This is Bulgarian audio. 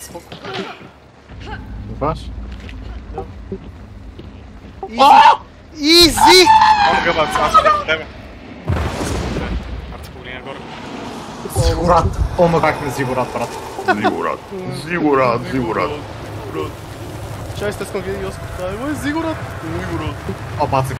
Spoko. Masz? No. Easy! Easy! On chyba artykulię gor. Ziggurat. Onu bakma Ziggurat brat. Ziggurat. Часть, сколько я ее спитаю. Ой, Ziggurats. O, pacyk.